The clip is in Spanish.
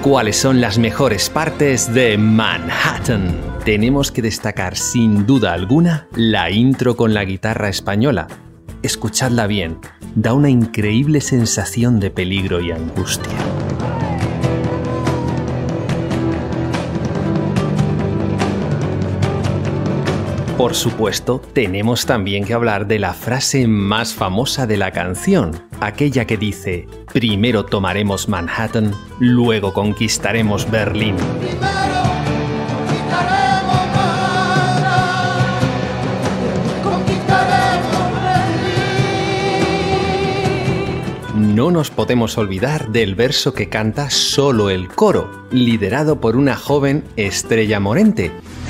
¿Cuáles son las mejores partes de Manhattan? Tenemos que destacar sin duda alguna la intro con la guitarra española. Escuchadla bien, da una increíble sensación de peligro y angustia. Por supuesto, tenemos también que hablar de la frase más famosa de la canción, aquella que dice: primero tomaremos Manhattan, luego conquistaremos Berlín. No nos podemos olvidar del verso que canta solo el coro, liderado por una joven Estrella Morente.